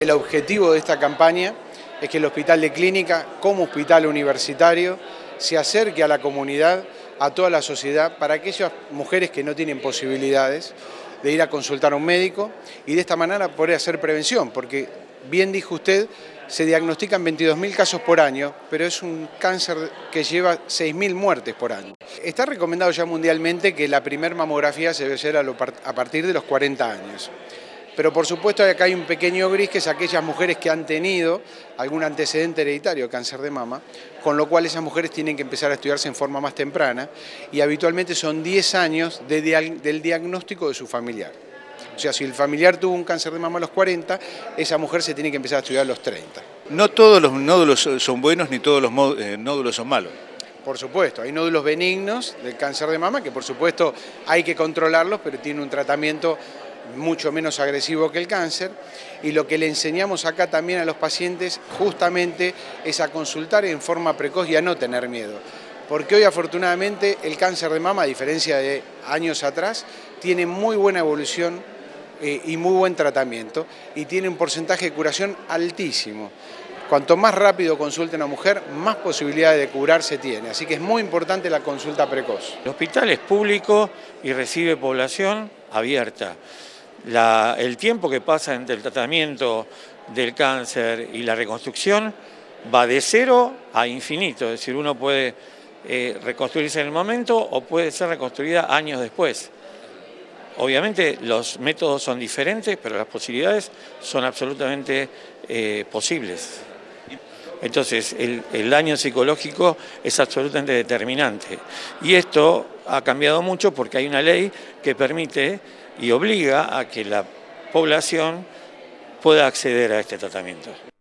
El objetivo de esta campaña es que el Hospital de Clínica, como hospital universitario, se acerque a la comunidad, a toda la sociedad, para aquellas mujeres que no tienen posibilidades de ir a consultar a un médico y de esta manera poder hacer prevención, porque bien dijo usted, se diagnostican 22.000 casos por año, pero es un cáncer que lleva 6.000 muertes por año. Está recomendado ya mundialmente que la primera mamografía se debe hacer a partir de los 40 años. Pero por supuesto acá hay un pequeño gris, que es aquellas mujeres que han tenido algún antecedente hereditario de cáncer de mama, con lo cual esas mujeres tienen que empezar a estudiarse en forma más temprana y habitualmente son 10 años del diagnóstico de su familiar. O sea, si el familiar tuvo un cáncer de mama a los 40, esa mujer se tiene que empezar a estudiar a los 30. No todos los nódulos son buenos ni todos los nódulos son malos. Por supuesto, hay nódulos benignos del cáncer de mama que por supuesto hay que controlarlos, pero tiene un tratamiento mucho menos agresivo que el cáncer, y lo que le enseñamos acá también a los pacientes justamente es a consultar en forma precoz y a no tener miedo, porque hoy afortunadamente el cáncer de mama, a diferencia de años atrás, tiene muy buena evolución y muy buen tratamiento y tiene un porcentaje de curación altísimo. Cuanto más rápido consulte una mujer, más posibilidades de curarse tiene, así que es muy importante la consulta precoz. El hospital es público y recibe población abierta. El tiempo que pasa entre el tratamiento del cáncer y la reconstrucción va de 0 a infinito, es decir, uno puede reconstruirse en el momento o puede ser reconstruida años después. Obviamente los métodos son diferentes, pero las posibilidades son absolutamente posibles. Entonces el daño psicológico es absolutamente determinante. Y esto ha cambiado mucho porque hay una ley que permite y obliga a que la población pueda acceder a este tratamiento.